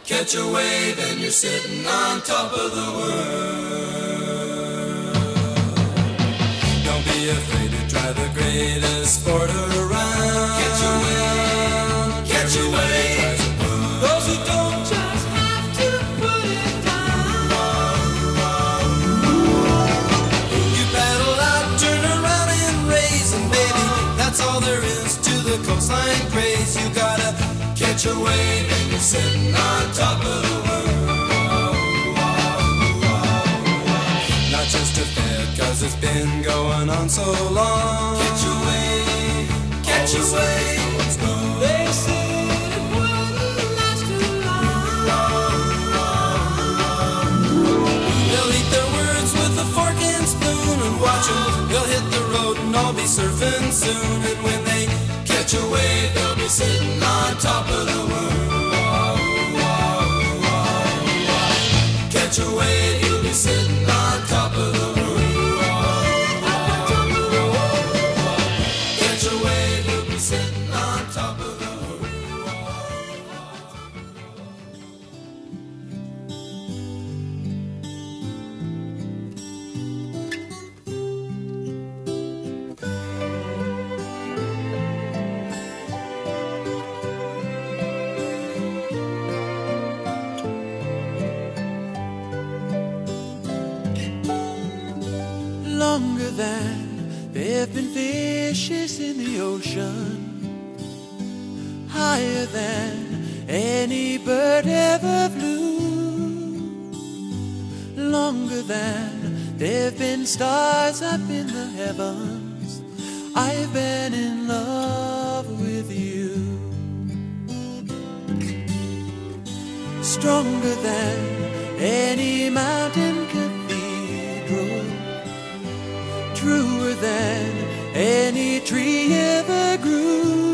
catch a wave and you're sitting on top of the world. Don't be afraid to try the greatest sport around. Catch a wave, catch a wave. Those who don't just have to put it down. You paddle out, turn around and raise, and baby, that's all there is to the coastline craze. You gotta catch a wave and you're sitting on top of the world. Not just a fad, 'cause it's been going on so long. Catch a wave, catch a wave. They say it wouldn't last too long. They'll eat their words with a fork and spoon, and watch them, they'll hit the road and all be surfing soon. And when they catch a wave, they'll be sitting on top of the world. Catch a wave, you'll be sitting on top of the world. Catch a wave, you'll be sitting on top of the Longer than there've been fishes in the ocean, higher than any bird ever flew, longer than there've been stars up in the heavens. I've been in love with you. Stronger than any mountain cathedral, truer than any tree ever grew,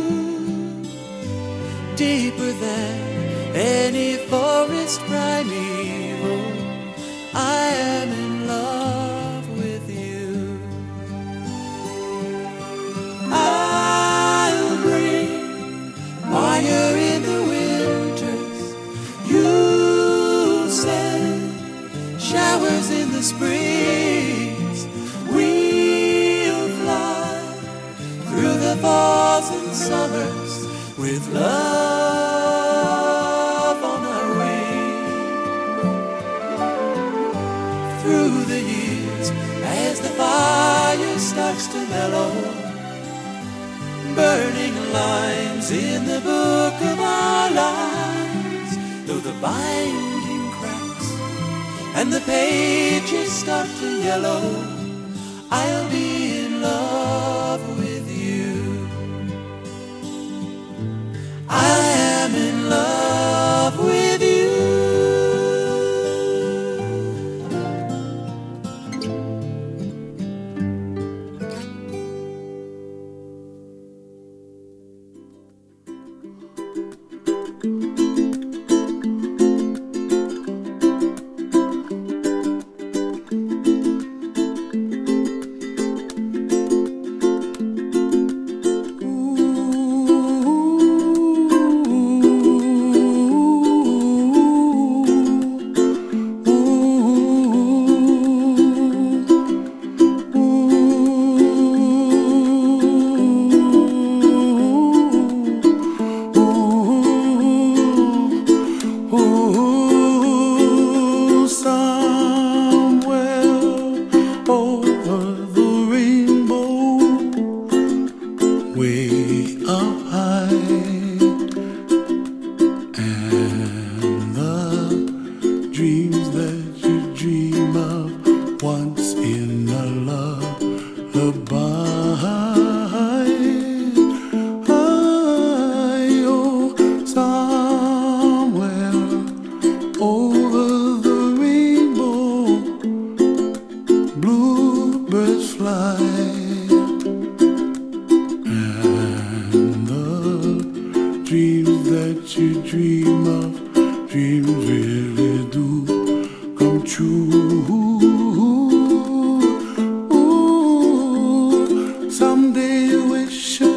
deeper than any forest primeval. I am in love with you. I'll bring fire in the winters, you'll send showers in the springs. We'll fly through the falls and summers with love on our wings. Through the years, as the fire starts to mellow, burning lines in the book of our lives, though the binding cracks and the pages start to yellow, I'll be in love with you. I am in love with you.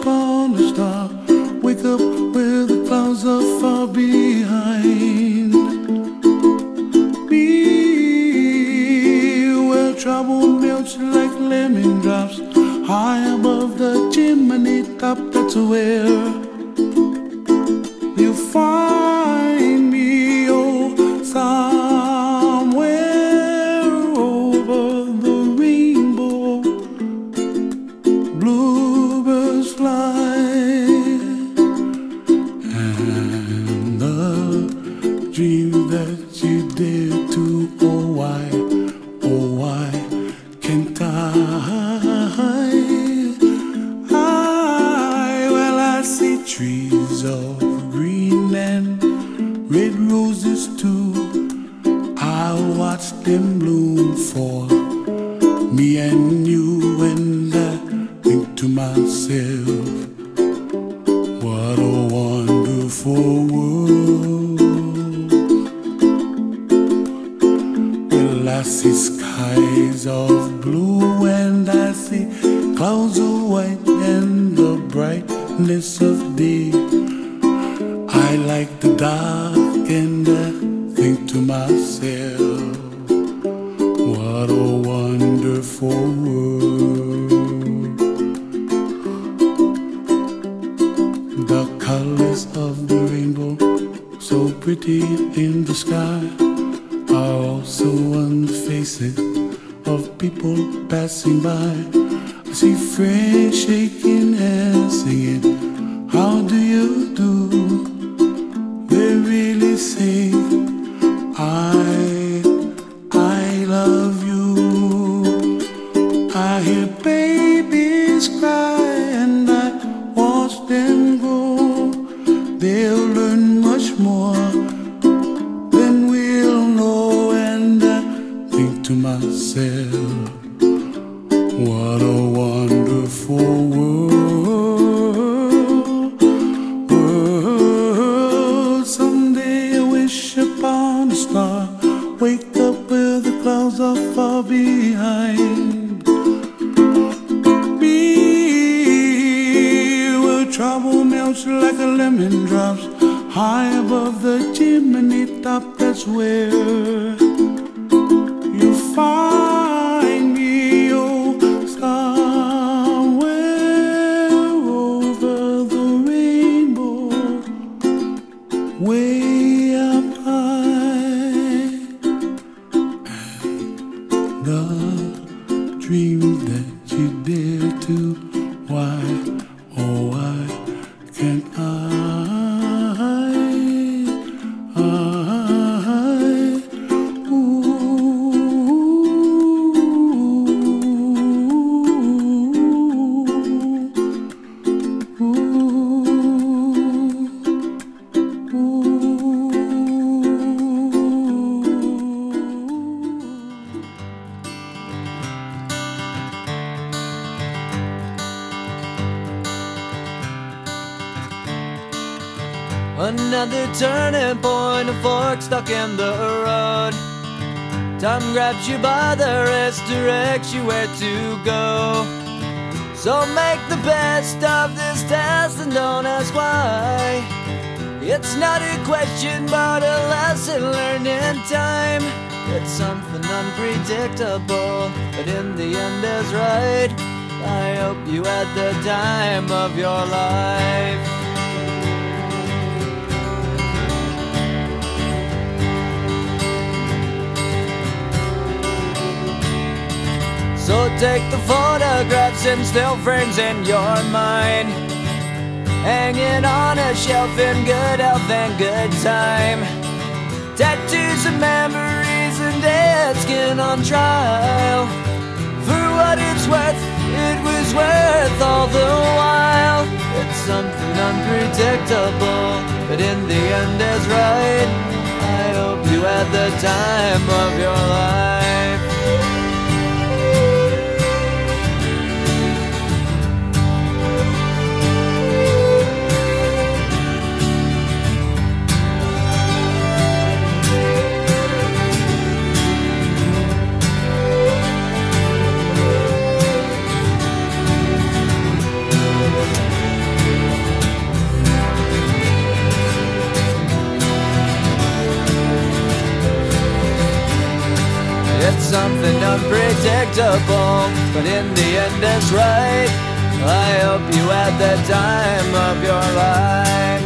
Wake up where the clouds are far behind. lemon drops high above the chimney top. That's where you find me, oh, somewhere over the rainbow. Bluebirds fly, and the dream that you dare to, oh why can't I? Well, I see trees of green and red roses too. I watch them bloom for me and you, and I think to myself, what a wonderful world. Well, I see skies of blue and I see clouds of white and the brightness of day. I like the dark and I think to myself, what a wonderful world. The colors of the rainbow, so pretty in the sky, are also on the faces of people passing by. I see friends shaking hands, singing, how do you do? They really say, I love you. I hear babies cry and I watch them grow. They'll learn much more than we'll know, and I think to myself, what a wonderful world. Someday I wish upon a star, wake up where the clouds are far behind me, where trouble melts like a lemon drops high above the chimney top. That's where you find me, oh, somewhere over the rainbow, way up high. And the dream that you dare to, why, oh why can't I? Another turning point, a fork stuck in the road. Time grabs you by the wrist, directs you where to go. So make the best of this test and don't ask why. It's not a question but a lesson learned in time. It's something unpredictable, but in the end is right. I hope you had the time of your life. So take the photographs and still frames in your mind, hanging on a shelf in good health and good time. Tattoos and memories and dead skin on trial. For what it's worth, it was worth all the while. It's something unpredictable, but in the end is right. I hope you had the time of your life. It's something unpredictable, but in the end it's right. I hope you had the time of your life.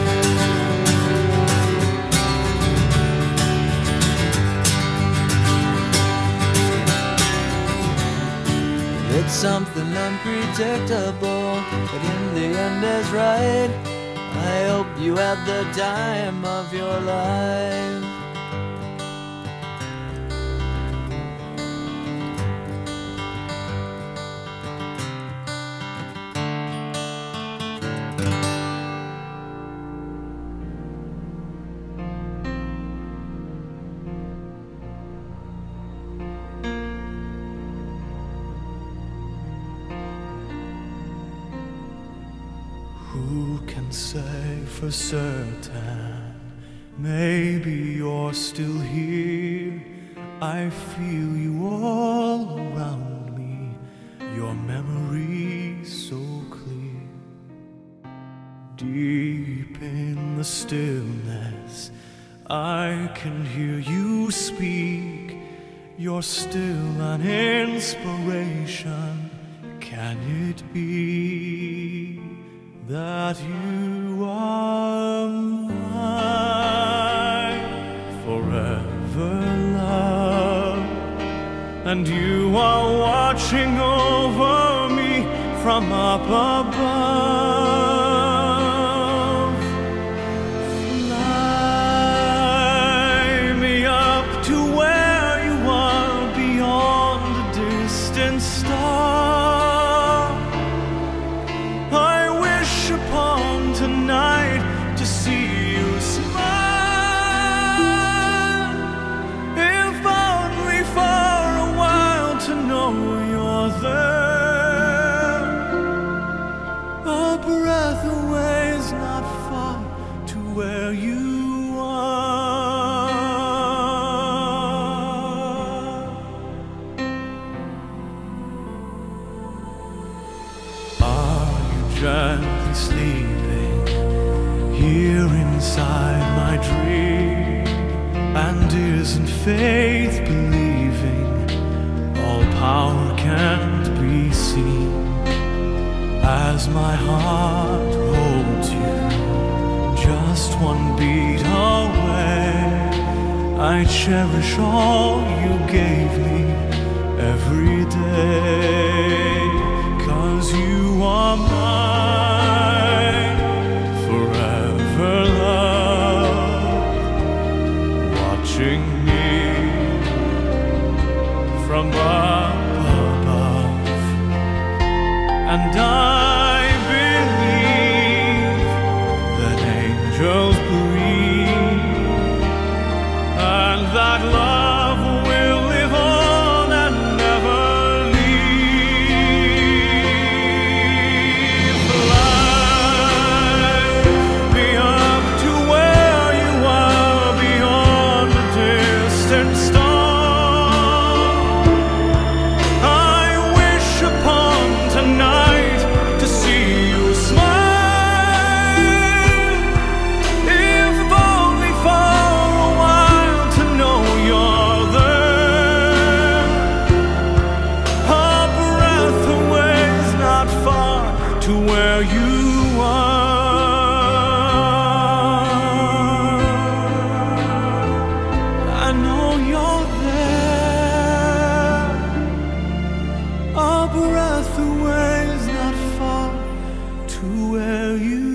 It's something unpredictable, but in the end is right. I hope you had the time of your life. Who can say for certain? Maybe you're still here. I feel you all around me, your memory so clear. Deep in the stillness, I can hear you speak. You're still an inspiration. Can it be that you are mine forever, love? And you are watching over me from up above. Fly me up to where you are, beyond a distant star. I wish upon tonight to see you smile, if only for a while to know you're there. A breath away is not far to where you are. Gently sleeping here inside my dream, and isn't faith believing all power can't be seen? As my heart holds you just one beat away, I cherish all you gave me every day. 'Cause you are mine forever, love, watching me from up above. And I believe that angels breathe, and that love will live on and never to where you are. I know you're there. A breath away is not far to where you